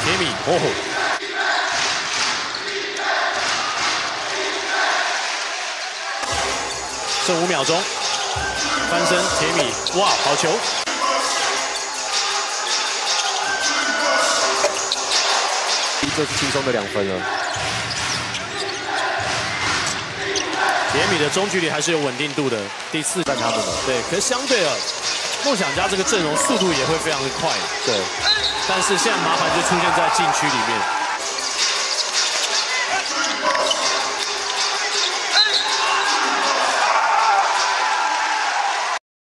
铁米哦，剩5秒钟，翻身铁米，哇，好球！ 就是轻松的2分了。 铁米的中距离还是有稳定度的，第4站他们的，对，可是相对的，梦想家这个阵容速度也会非常的快， 对， 但是现在麻烦就出现在禁区里面。